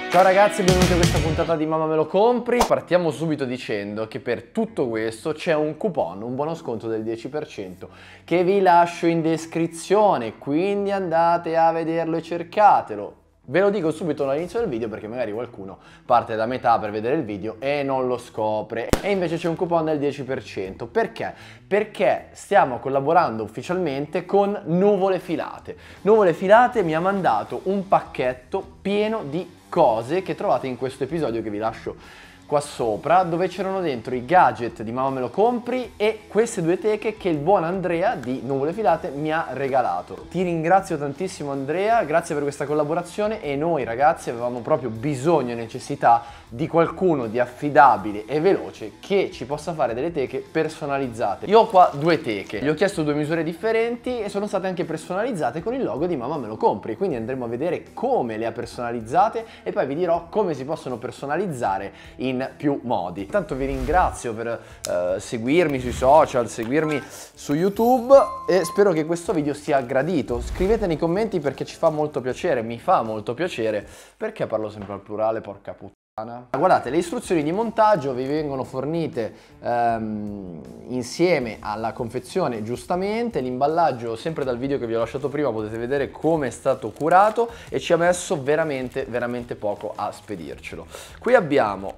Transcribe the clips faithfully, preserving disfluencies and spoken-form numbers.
Ciao ragazzi, benvenuti a questa puntata di Mamma Me Lo Compri. Partiamo subito dicendo che per tutto questo c'è un coupon, un buono sconto del dieci per cento che vi lascio in descrizione, quindi andate a vederlo e cercatelo. Ve lo dico subito all'inizio del video perché magari qualcuno parte da metà per vedere il video e non lo scopre. E invece c'è un coupon del dieci per cento. Perché? Perché stiamo collaborando ufficialmente con Nuvole Filate. Nuvole Filate mi ha mandato un pacchetto pieno di cose che trovate in questo episodio che vi lascio qua sopra, dove c'erano dentro i gadget di Mamma Me Lo Compri e queste due teche che il buon Andrea di Nuvole Filate mi ha regalato. Ti ringrazio tantissimo Andrea, grazie per questa collaborazione, e noi ragazzi avevamo proprio bisogno e necessità di qualcuno di affidabile e veloce che ci possa fare delle teche personalizzate. Io ho qua due teche, gli ho chiesto due misure differenti e sono state anche personalizzate con il logo di Mamma Me Lo Compri, quindi andremo a vedere come le ha personalizzate e poi vi dirò come si possono personalizzare in più modi. Intanto vi ringrazio per eh, seguirmi sui social, seguirmi su YouTube e spero che questo video sia gradito. Scrivete nei commenti perché ci fa molto piacere, mi fa molto piacere. Perché parlo sempre al plurale, porca puttana? Guardate, le istruzioni di montaggio vi vengono fornite ehm, insieme alla confezione giustamente. L'imballaggio, sempre dal video che vi ho lasciato prima, potete vedere come è stato curato e ci ha messo veramente veramente poco a spedircelo. Qui abbiamo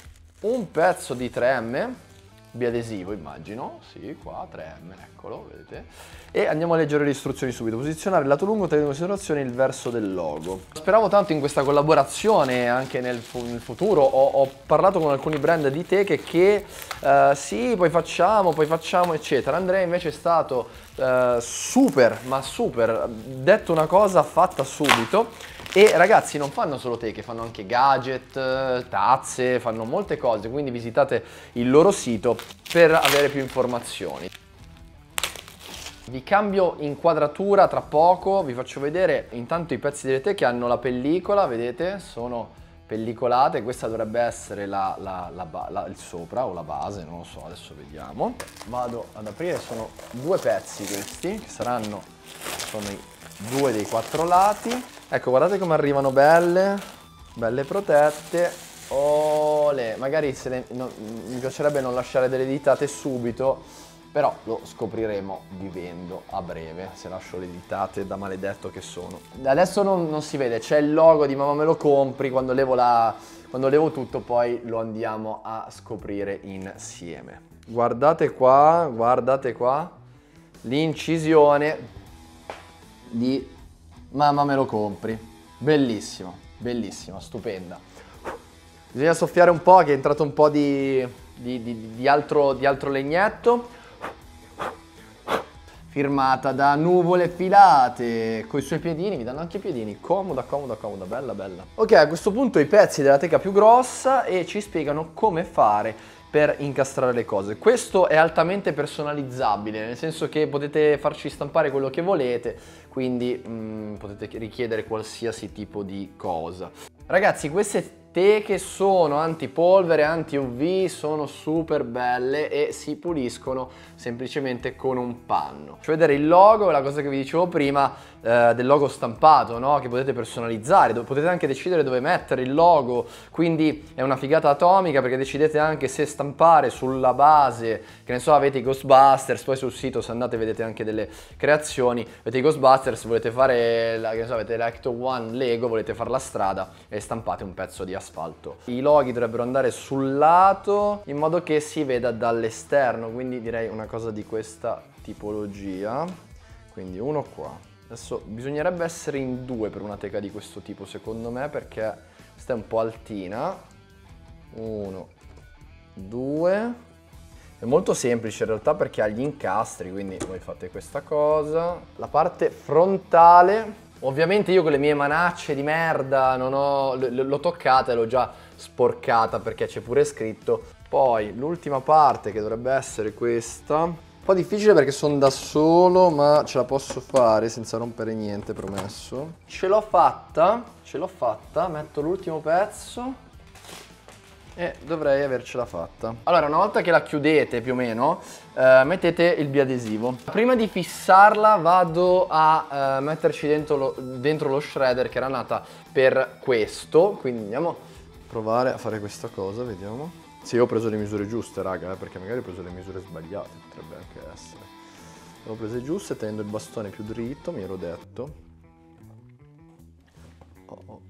un pezzo di tre M, biadesivo immagino, sì, qua tre M, eccolo, vedete? E andiamo a leggere le istruzioni subito. Posizionare il lato lungo tenendo in considerazione il verso del logo. Speravo tanto in questa collaborazione anche nel, fu nel futuro, ho, ho parlato con alcuni brand di teche che uh, sì, poi facciamo, poi facciamo, eccetera. Andrea invece è stato uh, super, ma super, detto una cosa fatta subito. E ragazzi non fanno solo teche, fanno anche gadget, tazze, fanno molte cose, quindi visitate il loro sito per avere più informazioni. Vi cambio inquadratura tra poco, vi faccio vedere intanto i pezzi delle teche hanno la pellicola, vedete? Sono pellicolate, questa dovrebbe essere la, la, la, la, il sopra o la base, non lo so, adesso vediamo. Vado ad aprire, sono due pezzi questi, che saranno sono i due dei quattro lati. Ecco, guardate come arrivano belle, belle protette. Olè, magari se le, no, mi piacerebbe non lasciare delle ditate subito, però lo scopriremo vivendo a breve, se lascio le ditate da maledetto che sono. Adesso non, non si vede, c'è il logo di Mamma Me Lo Compri, quando levo, la, quando levo tutto poi lo andiamo a scoprire insieme. Guardate qua, guardate qua, l'incisione di Mamma Me Lo Compri, bellissima, bellissima, stupenda. Bisogna soffiare un po', che è entrato un po' di, di, di, di, altro, di altro legnetto. Firmata da Nuvole Filate, con i suoi piedini, mi danno anche i piedini, comoda, comoda, comoda, bella, bella. Ok, a questo punto i pezzi della teca più grossa e ci spiegano come fare per incastrare le cose. Questo è altamente personalizzabile, nel senso che potete farci stampare quello che volete, quindi mh, potete richiedere qualsiasi tipo di cosa. Ragazzi, queste teche sono antipolvere, anti-U V, sono super belle e si puliscono semplicemente con un panno. Faccio vedere il logo, la cosa che vi dicevo prima eh, del logo stampato, no? Che potete personalizzare, dove potete anche decidere dove mettere il logo, quindi è una figata atomica perché decidete anche se stampare sulla base, che ne so, avete i Ghostbusters, poi sul sito se andate vedete anche delle creazioni, avete i Ghostbusters, volete fare, la, che ne so, avete l'Ecto One Lego, volete fare la strada e stampate un pezzo di asfalto. I loghi dovrebbero andare sul lato in modo che si veda dall'esterno, quindi direi una cosa di questa tipologia. Quindi uno qua. Adesso bisognerebbe essere in due per una teca di questo tipo secondo me, perché questa è un po' altina. Uno, due. È molto semplice in realtà perché ha gli incastri, quindi voi fate questa cosa. La parte frontale, ovviamente io con le mie manacce di merda non ho, l'ho toccata e l'ho già sporcata perché c'è pure scritto. Poi l'ultima parte che dovrebbe essere questa, un po' difficile perché sono da solo, ma ce la posso fare senza rompere niente, promesso. Ce l'ho fatta, ce l'ho fatta, metto l'ultimo pezzo. e dovrei avercela fatta. Allora, una volta che la chiudete più o meno, eh, mettete il biadesivo. Prima di fissarla vado a eh, metterci dentro lo, dentro lo shredder che era nata per questo, quindi andiamo a provare a fare questa cosa, vediamo. Sì, io ho preso le misure giuste, raga, eh, perché magari ho preso le misure sbagliate, potrebbe anche essere. Le ho prese giuste, tenendo il bastone più dritto, mi ero detto. Oh, oh.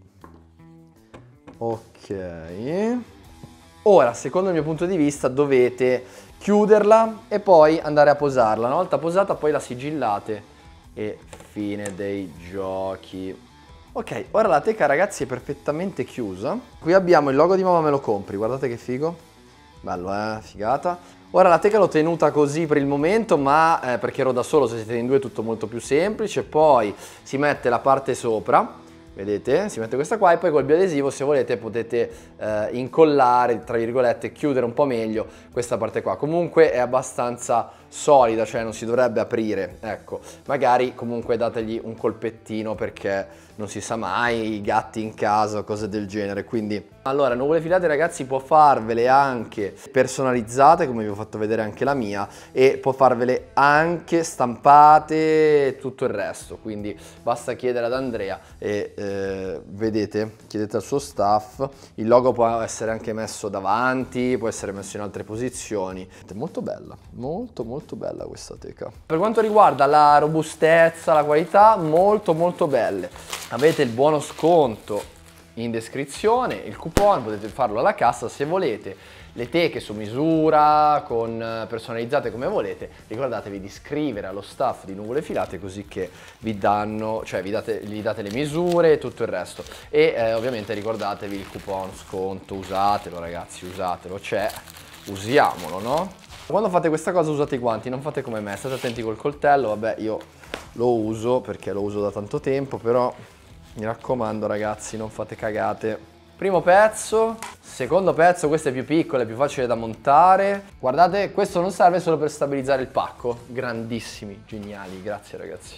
Ok. Ora, secondo il mio punto di vista, dovete chiuderla e poi andare a posarla. Una volta posata poi la sigillate e fine dei giochi. Ok, ora la teca, ragazzi, è perfettamente chiusa. Qui abbiamo il logo di Mamma Me Lo Compri, guardate che figo. Bello, eh? Figata. Ora la teca l'ho tenuta così per il momento, ma eh, perché ero da solo, se siete in due è tutto molto più semplice. Poi si mette la parte sopra. Vedete? Si mette questa qua e poi col biadesivo, se volete, potete eh, incollare, tra virgolette, chiudere un po' meglio questa parte qua. Comunque è abbastanza solida, cioè non si dovrebbe aprire, ecco. Magari comunque dategli un colpettino perché non si sa mai, i gatti in casa o cose del genere, quindi... Allora, nuvole filate, ragazzi, può farvele anche personalizzate, come vi ho fatto vedere anche la mia, e può farvele anche stampate e tutto il resto, quindi basta chiedere ad Andrea e eh, vedete, chiedete al suo staff, il logo può essere anche messo davanti, può essere messo in altre posizioni. È molto bella, molto molto bella questa teca. Per quanto riguarda la robustezza, la qualità, molto molto belle. Avete il buono sconto in descrizione, il coupon, potete farlo alla cassa se volete, le teche su misura, con personalizzate come volete. Ricordatevi di scrivere allo staff di Nuvole Filate così che vi danno, cioè vi date, gli date le misure e tutto il resto. E eh, ovviamente ricordatevi il coupon sconto, usatelo ragazzi, usatelo, c'è, usiamolo, no? Quando fate questa cosa usate i guanti, non fate come me, state attenti col coltello, vabbè io lo uso perché lo uso da tanto tempo, però... Mi raccomando ragazzi, non fate cagate. Primo pezzo, secondo pezzo, questo è più piccolo, è più facile da montare. Guardate, questo non serve solo per stabilizzare il pacco. Grandissimi, geniali, grazie ragazzi.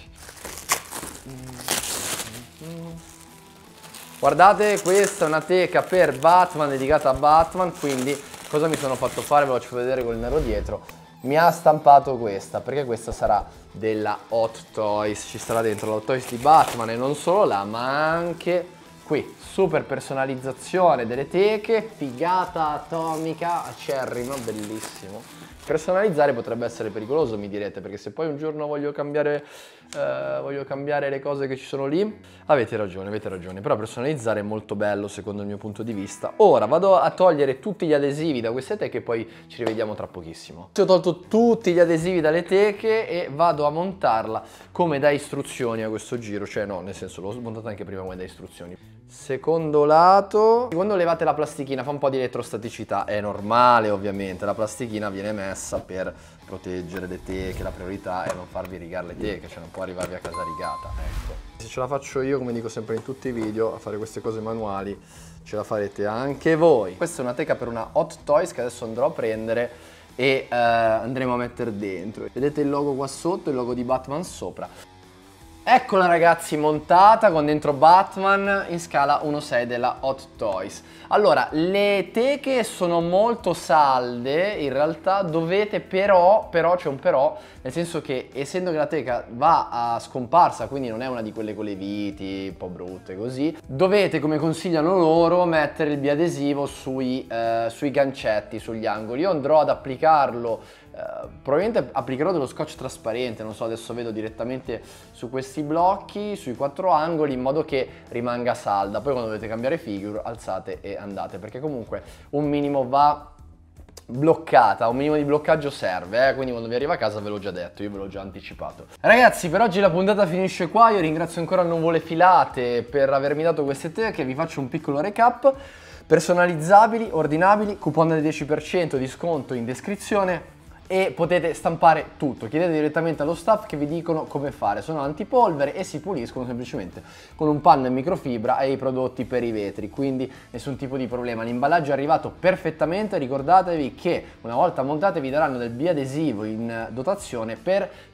Guardate, questa è una teca per Batman, dedicata a Batman, quindi cosa mi sono fatto fare? Ve lo faccio vedere col nero dietro. Mi ha stampato questa, perché questa sarà della Hot Toys, ci sarà dentro la Hot Toys di Batman e non solo là, ma anche qui, super personalizzazione delle teche, figata atomica, acerrima, bellissimo. Personalizzare potrebbe essere pericoloso, mi direte, perché se poi un giorno voglio cambiare, eh, voglio cambiare le cose che ci sono lì, avete ragione, avete ragione, però personalizzare è molto bello secondo il mio punto di vista. Ora vado a togliere tutti gli adesivi da queste teche e poi ci rivediamo tra pochissimo. Ho tolto tutti gli adesivi dalle teche e vado a montarla come da istruzioni a questo giro, cioè no, nel senso l'ho montata anche prima come da istruzioni. Secondo lato, quando levate la plastichina fa un po' di elettrostaticità, è normale ovviamente, la plastichina viene messa per proteggere le teche, la priorità è non farvi rigare le teche, cioè non può arrivarvi a casa rigata, ecco. Se ce la faccio io, come dico sempre in tutti i video, a fare queste cose manuali, ce la farete anche voi. Questa è una teca per una Hot Toys che adesso andrò a prendere e eh, andremo a mettere dentro. Vedete il logo qua sotto, il logo di Batman sopra. Eccola ragazzi, montata con dentro Batman in scala uno virgola sei della Hot Toys. Allora, le teche sono molto salde, in realtà dovete però, però c'è un però, nel senso che essendo che la teca va a scomparsa, quindi non è una di quelle con le viti, un po' brutte così, dovete, come consigliano loro, mettere il biadesivo sui, eh, sui gancetti, sugli angoli. Io andrò ad applicarlo. Uh, probabilmente applicherò dello scotch trasparente, non so, adesso vedo direttamente su questi blocchi, sui quattro angoli, in modo che rimanga salda. Poi quando dovete cambiare figure alzate e andate, perché comunque un minimo va bloccata, un minimo di bloccaggio serve, eh? Quindi quando vi arriva a casa ve l'ho già detto, io ve l'ho già anticipato. Ragazzi, per oggi la puntata finisce qua, io ringrazio ancora Nuvole Filate per avermi dato queste teche, vi faccio un piccolo recap. Personalizzabili, ordinabili, coupon del dieci per cento di sconto in descrizione. E potete stampare tutto, chiedete direttamente allo staff che vi dicono come fare, sono antipolvere e si puliscono semplicemente con un panno in microfibra e i prodotti per i vetri, quindi nessun tipo di problema. L'imballaggio è arrivato perfettamente, ricordatevi che una volta montate vi daranno del biadesivo in dotazione per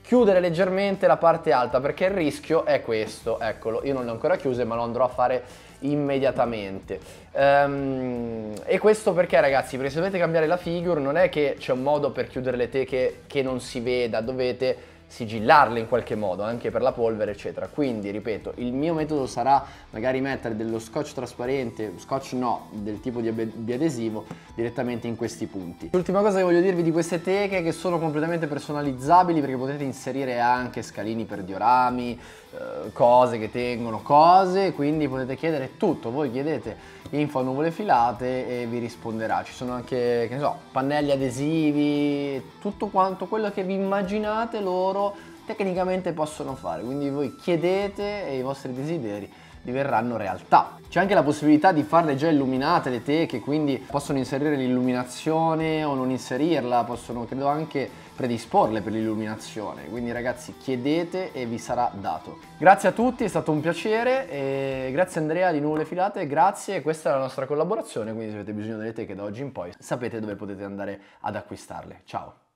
chiudere leggermente la parte alta, perché il rischio è questo, eccolo, io non le ho ancora chiuse ma lo andrò a fare immediatamente. Um, e questo perché, ragazzi? Perché se dovete cambiare la figure non è che c'è un modo per chiudere le teche che non si veda, dovete sigillarle in qualche modo anche per la polvere eccetera. Quindi ripeto, il mio metodo sarà magari mettere dello scotch trasparente, scotch no, del tipo di biadesivo direttamente in questi punti. L'ultima cosa che voglio dirvi di queste teche è che sono completamente personalizzabili, perché potete inserire anche scalini per diorami, eh, cose che tengono cose, quindi potete chiedere tutto. Voi chiedete info a nuvole filate e vi risponderà. Ci sono anche, che ne so, pannelli adesivi, tutto quanto quello che vi immaginate loro tecnicamente possono fare, quindi voi chiedete e i vostri desideri diverranno realtà. C'è anche la possibilità di farle già illuminate le teche, quindi possono inserire l'illuminazione o non inserirla, possono credo anche predisporle per l'illuminazione, quindi ragazzi chiedete e vi sarà dato. Grazie a tutti, è stato un piacere, e grazie Andrea di Nuvole Filate, grazie, questa è la nostra collaborazione, quindi se avete bisogno delle teche da oggi in poi sapete dove potete andare ad acquistarle. Ciao!